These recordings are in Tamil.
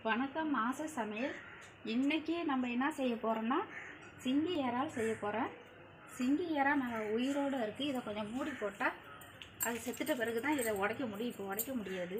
வணக்கம் மாச சமையல். இன்னைக்கு நம்ம என்ன செய்ய போறோம்னா சிங்கி இறால் செய்ய போகிறேன். சிங்கி இறால் நல்லா உயிரோடு இருக்குது. இதை கொஞ்சம் மூடி போட்டால் அது செத்துட்ட பிறகு தான் இதை உடைக்க முடியும். இப்போ உடைக்க முடியாது.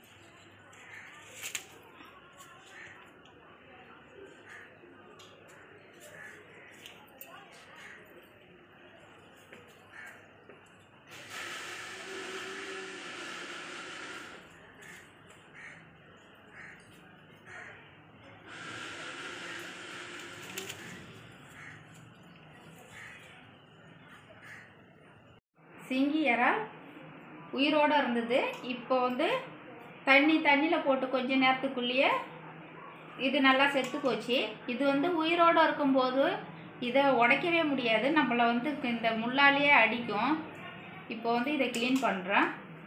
சிங்கி இறால் உயிரோடு இருந்தது. இப்போ தண்ணியில் போட்டு கொஞ்ச நேரத்துக்குள்ளேயே இது நல்லா செத்து போச்சு. இது உயிரோடு இருக்கும்போது இதை உடைக்கவே முடியாது. நம்மளை இந்த முள்ளாலேயே அடிக்கும். இப்போ இதை க்ளீன் பண்ணுறேன்.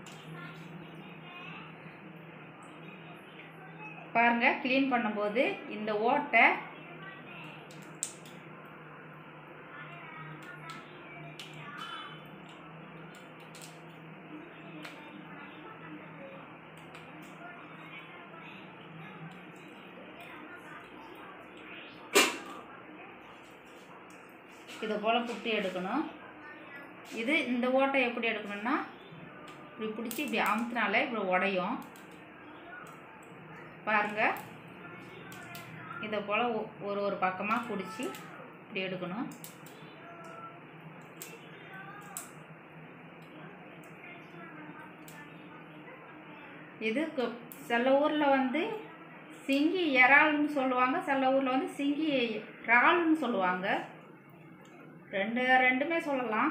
பாருங்கள், க்ளீன் பண்ணும்போது இந்த ஓட்டை இதை போல் புட்டி எடுக்கணும். இந்த ஓட்டை எப்படி எடுக்கணும்னா இப்படி பிடிச்சி இப்படி அமுத்தினாலே இப்படி உடையும். பாருங்கள், இதை போல் ஒரு பக்கமாக பிடிச்சி இப்படி எடுக்கணும். இது சில ஊரில் சிங்கி இறால்னு சொல்லுவாங்க, சில ஊரில் சிங்கி இறால்னு சொல்லுவாங்க. ரெண்டுமே சொல்லலாம்.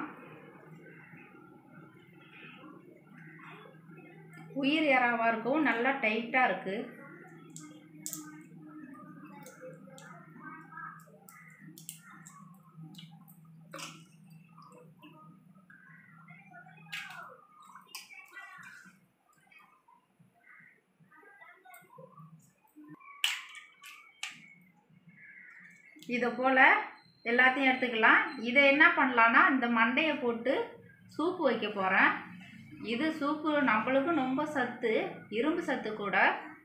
உயிர் இறாவாக இருக்கும், நல்லா டைட்டாக இருக்குது. இதை போல் எல்லாத்தையும் எடுத்துக்கலாம். இதை என்ன பண்ணலான்னா இந்த மண்டையை போட்டு சூப்பு வைக்க போகிறேன். இது சூப்பு நம்மளுக்கு ரொம்ப சத்து, இரும்பு சத்து கூட.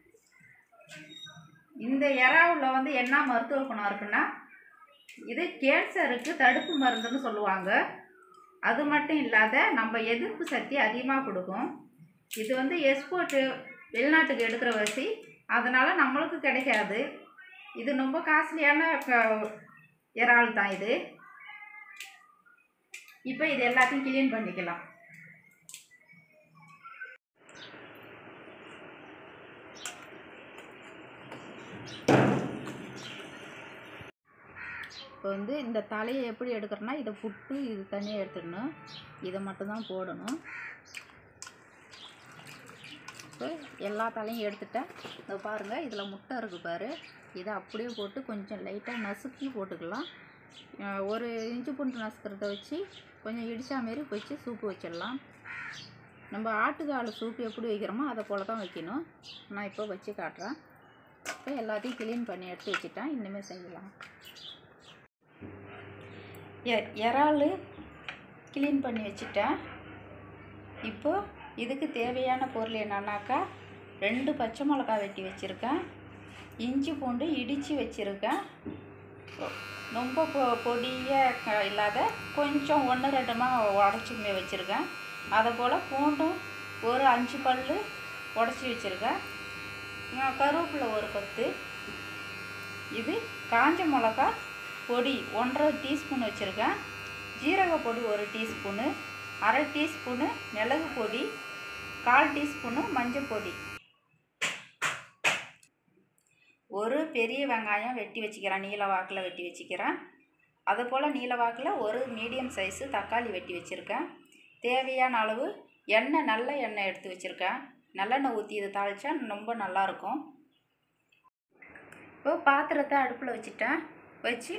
இந்த இறாவில் என்ன மருத்துவ குணம் இருக்குன்னா இது கேன்சருக்கு தடுப்பு மருந்துன்னு சொல்லுவாங்க. அது மட்டும் இல்லாத நம்ம எதிர்ப்பு சக்தி அதிகமாக கொடுக்கும். இது எக்ஸ்போர்ட்டு வெளிநாட்டுக்கு எடுக்கிற வசி, அதனால் நம்மளுக்கு கிடைக்காது. இது ரொம்ப காஸ்ட்லியான இறால் தான் இது. இப்போ இது எல்லாத்தையும் க்ளீன் பண்ணிக்கலாம். இப்போ இந்த தலையை எப்படி எடுக்கிறோன்னா இதை புட்டு இது தனியாக எடுத்துடணும். இதை மட்டும்தான் போடணும். இப்போ எல்லா தலையும் எடுத்துட்டேன். இதை பாருங்கள், இதில் முட்டை இருக்குது பாரு. இதை அப்படியே போட்டு கொஞ்சம் லைட்டாக நசுக்கி போட்டுக்கலாம். ஒரு இஞ்சி பூண்டு நசுக்கிறத வச்சு கொஞ்சம் இடிச்சா மாரி வச்சு சூப்பு வச்சிடலாம். நம்ம ஆட்டுக்கால் சூப்பு எப்படி வைக்கிறோமோ அதை போல் தான் வைக்கணும். நான் இப்போ வச்சு காட்டுறேன். இப்போ எல்லாத்தையும் க்ளீன் பண்ணி எடுத்து வச்சுட்டேன். இனிமேல் செய்யலாம். இறால் க்ளீன் பண்ணி வச்சுட்டேன். இப்போது இதுக்கு தேவையான பொருள் என்னன்னாக்கா 2 பச்சை மிளகாய் வெட்டி வச்சுருக்கேன், இஞ்சி பூண்டு இடித்து வச்சுருக்கேன், ரொம்ப பொடியாக இல்லாத கொஞ்சம் 1-2 உடச்சிமே வச்சுருக்கேன். அதை போல் பூண்டும் ஒரு 5 பல் உடச்சி வச்சுருக்கேன். கருவேப்பிலை ஒரு 10. இது காஞ்ச மிளகா பொடி 1/2 டீஸ்பூன் வச்சுருக்கேன். ஜீரக பொடி 1 டீஸ்பூனு, 1/2 டீஸ்பூனு மிளகு பொடி, 1/4 டீஸ்பூனு மஞ்சள் பொடி. ஒரு பெரிய வெங்காயம் வெட்டி வச்சுக்கிறேன், நீல வாக்கில் வெட்டி வச்சுக்கிறேன். அதுபோல் நீல வாக்கில் ஒரு மீடியம் சைஸு தக்காளி வெட்டி வச்சுருக்கேன். தேவையான அளவு எண்ணெய், நல்ல எண்ணெய் எடுத்து வச்சுருக்கேன். நல்லெண்ணெய் ஊற்றி இதை தாளித்தா ரொம்ப நல்லாயிருக்கும். இப்போ பாத்திரத்தை அடுப்பில் வச்சுட்டேன். வச்சு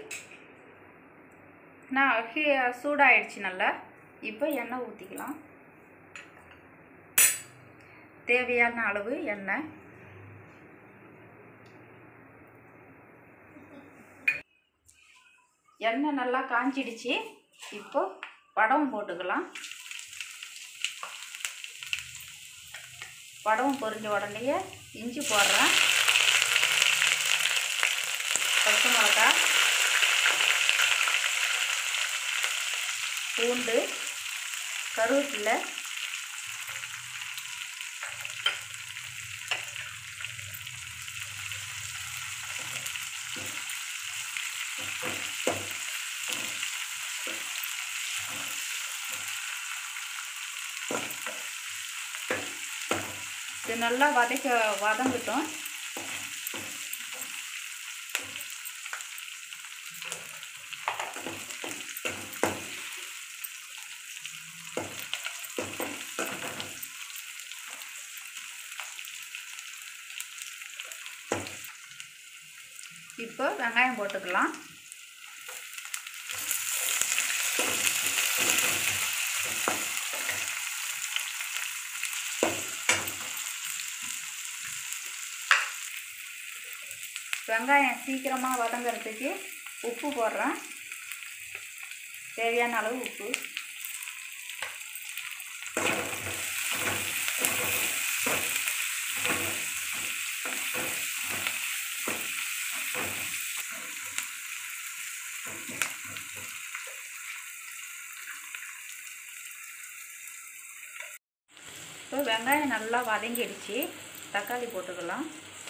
நான் சூடாகிடுச்சு நல்லா. இப்போ எண்ணெய் ஊற்றிக்கலாம். தேவையான அளவு எண்ணெய். எண்ணெய் நல்லா காஞ்சிடுச்சு. இப்போ வடகம் போட்டுக்கலாம். வடகம் பொரிஞ்ச உடனே இஞ்சி போடுறேன். பச்சை மிளகா, பூண்டு, கருவேப்பிலை, இது நல்லா வதங்கட்டும். இப்போ வெங்காயம் போட்டுக்கலாம். வெங்காயம் சீக்கிரமாக வதங்கிறதுக்கு உப்பு போடுறேன். தேவையான அளவு உப்பு. இப்போ வெங்காயம் நல்லா வதங்கிடுச்சு. தக்காளி போட்டுக்கலாம்.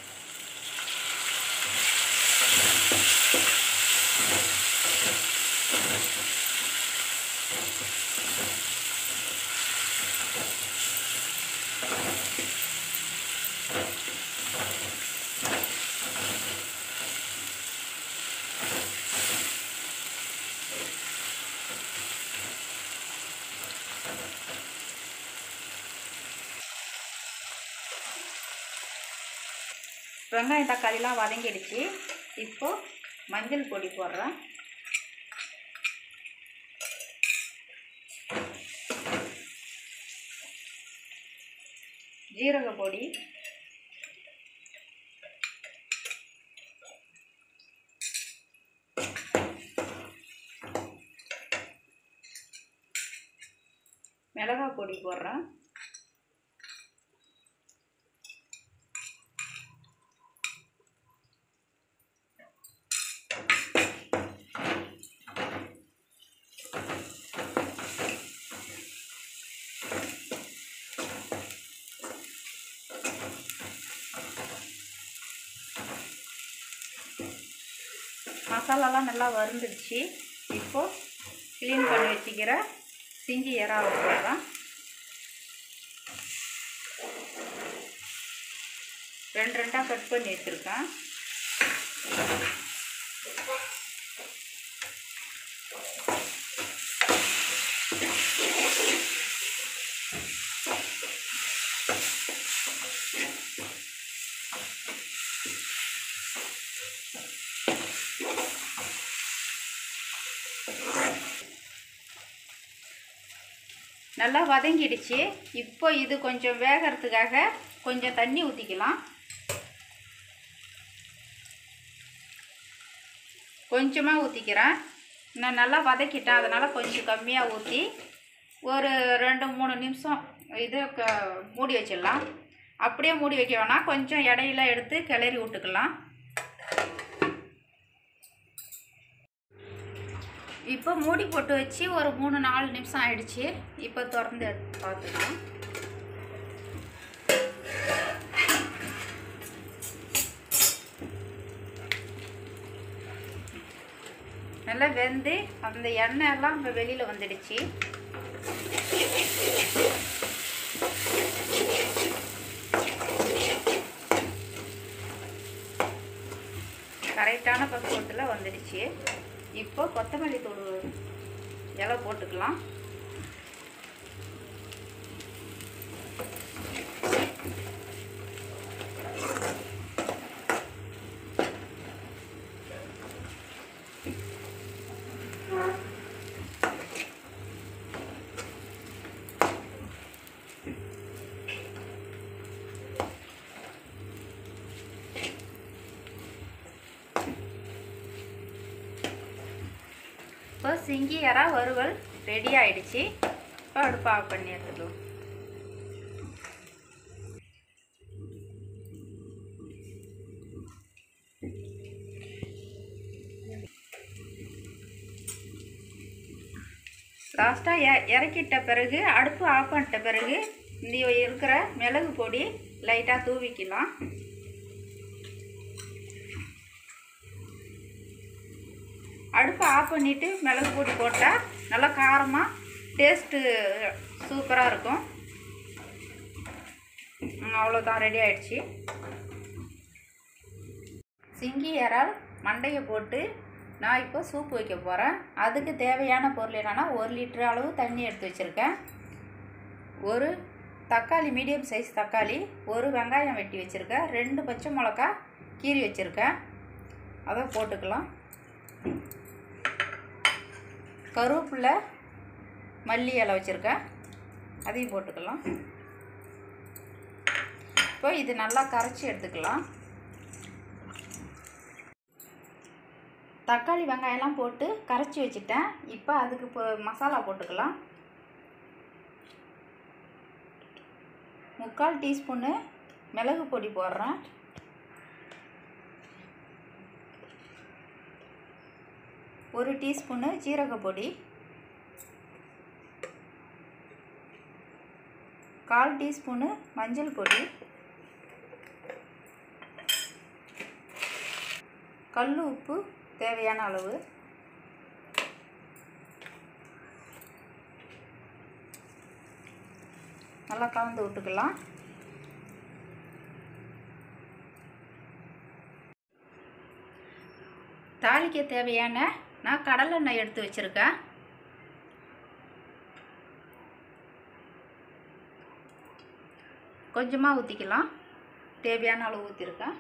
வெங்காயம் தக்காளிலாம் வதங்கிடுச்சு. இப்போ மஞ்சள் பொடி போடுறேன். ஜீரக பொடி, மிளகாய் பொடி போடுறேன். மசாலாலாம் நல்லா வறுந்துடுச்சு. இப்போது க்ளீன் பண்ணி வச்சுக்கிற சிங்கி இறாவை போடுறேன். 2 2 கட் பண்ணி வச்சுருக்கேன். நல்லா வதங்கிடுச்சு. இப்போ இது கொஞ்சம் வேகிறதுக்காக கொஞ்சம் தண்ணி ஊற்றிக்கலாம். கொஞ்சமாக ஊற்றிக்கிறேன். நான் நல்லா வதக்கிட்டேன், அதனால் கொஞ்சம் கம்மியாக ஊற்றி ஒரு 2 3 நிமிஷம் இது மூடி வச்சிடலாம். அப்படியே மூடி வைக்க வேணாம், கொஞ்சம் இடையில எடுத்து கிளறி விட்டுக்கலாம். இப்போ மூடி போட்டு வச்சு ஒரு 3 4 நிமிஷம் ஆயிடுச்சு. இப்போ திறந்து எடுத்து பார்த்துக்கலாம். நல்லா வெந்து அந்த எண்ணெய் எல்லாம் இப்போ வெளியில் வந்துடுச்சு. கரெக்டான பக்குவத்தில் வந்துடுச்சு. இப்போ கொத்தமல்லி தூள் இலை போட்டுக்கலாம். இப்போ சிங்கி இறா வறுவல் ரெடி ஆயிடுச்சு. இப்போ அடுப்பு ஆஃப் பண்ணி எடுத்துக்கலாம். லாஸ்ட்டாக இறக்கிட்ட பிறகு அடுப்பு ஆஃப் பண்ணிட்ட பிறகு இந்த இருக்கிற மிளகு பொடி லைட்டாக தூவிக்கலாம். அடுப்பை ஆஃப் பண்ணிவிட்டு மிளகு பொடி போட்டால் நல்லா காரமாக டேஸ்ட்டு சூப்பராக இருக்கும். அவ்வளோதான், ரெடி ஆகிடுச்சி. சிங்கி இறால் மண்டையை போட்டு நான் இப்போ சூப் வைக்க போகிறேன். அதுக்கு தேவையான பொருள் என்னென்னா 1 லிட்டர் அளவு தண்ணி எடுத்து வச்சுருக்கேன். ஒரு தக்காளி, மீடியம் சைஸ் தக்காளி, 1 வெங்காயம் வெட்டி வச்சுருக்கேன், 2 பச்சை மிளகா கீறி வச்சுருக்கேன், அதை போட்டுக்கலாம். கருவேப்பிலை, மல்லி இலை வச்சுருக்கேன், அதையும் போட்டுக்கலாம். இப்போ இது நல்லா கரைச்சி எடுத்துக்கலாம். தக்காளி வெங்காயம்லாம் போட்டு கரைச்சி வச்சுட்டேன். இப்போ அதுக்கு மசாலா போட்டுக்கலாம். 3/4 டீஸ்பூனு மிளகு பொடி போடுறேன். 1 டீஸ்பூனு ஜீரக பொடி, 1/4 டீஸ்பூனு மஞ்சள் பொடி, கல் உப்பு தேவையான அளவு, நல்லா கலந்து விட்டுக்கலாம். தாளிக்க தேவையான நான் கடலெண்ணெய் எடுத்து வச்சுருக்கேன். கொஞ்சமாக ஊற்றிக்கலாம், தேவையான அளவு ஊற்றிருக்கேன்.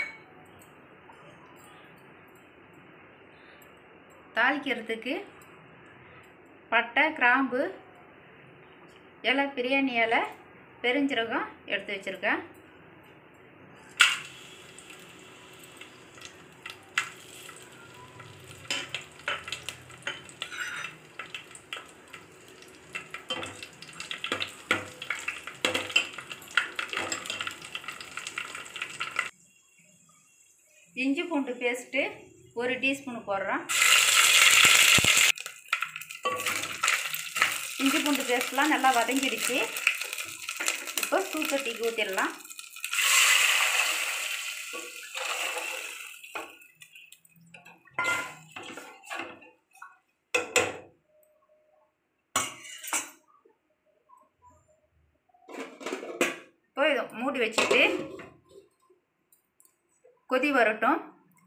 தாளிக்கிறதுக்கு பட்டை, கிராம்பு, இலை, பிரியாணி இலை, பெருஞ்சீரகம் எடுத்து வச்சுருக்கேன். இஞ்சி பூண்டு பேஸ்ட்டு 1 டீஸ்பூன் போடுறேன். இஞ்சி பூண்டு பேஸ்ட்லாம் நல்லா வதங்கிடுச்சு. இப்போ சூப் சட்டிக்கு ஊற்றிடலாம். இப்போ இதை மூடி வச்சுட்டு கொதி வரட்டும்.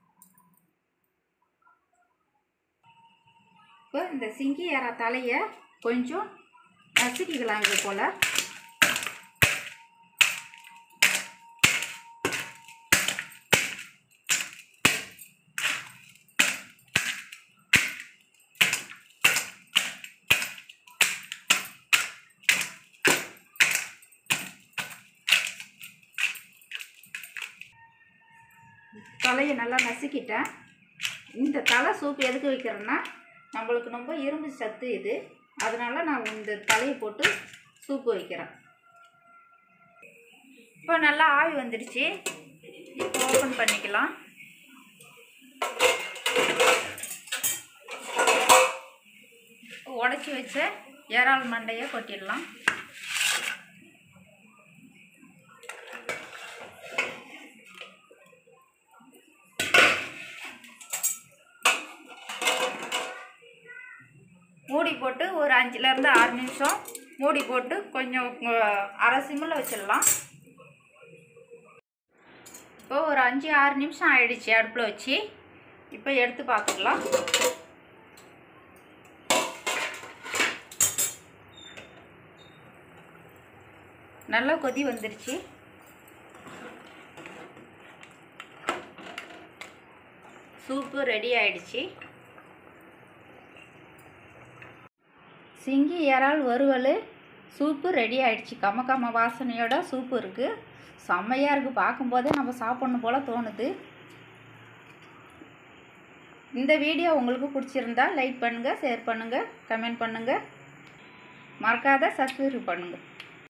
இப்போ இந்த சிங்கி இறா தலையை கொஞ்சம் நசுக்கிக்கலாம். இது போல் தலையை நல்லா நசுக்கிட்டேன். இந்த தலை சூப் எதுக்கு வைக்கிறேன்னா நம்மளுக்கு ரொம்ப இரும்பு சத்து இது, அதனால் நான் இந்த தலையை போட்டு சூப்பு வைக்கிறேன். இப்போ நல்லா ஆவி வந்துடுச்சு. இப்போ ஓப்பன் பண்ணிக்கலாம். உடச்சி வச்ச இறால் மண்டையை கொட்டிடலாம். மூடி போட்டு ஒரு 5லேருந்து 6 நிமிஷம் மூடி போட்டு கொஞ்சம் அரை சிம்மில் வச்சிடலாம். இப்போ ஒரு 5-6 நிமிஷம் ஆயிடுச்சு அடுப்பில் வச்சு. இப்போ எடுத்து பார்த்துக்கலாம். நல்லா கொதி வந்துருச்சு. சூப்பு ரெடி ஆயிடுச்சு. சிங்கி இறால் வறுவல் சூப்பு ரெடி ஆகிடுச்சு. கம வாசனையோட சூப்பு இருக்குது. செம்மையாக இருக்குது. பார்க்கும்போதே நம்ம சாப்பிட்ணும் போல் தோணுது. இந்த வீடியோ உங்களுக்கு பிடிச்சிருந்தா லைக் பண்ணுங்கள், ஷேர் பண்ணுங்கள், கமெண்ட் பண்ணுங்கள், மறக்காத சப்ஸ்கிரைப் பண்ணுங்கள்.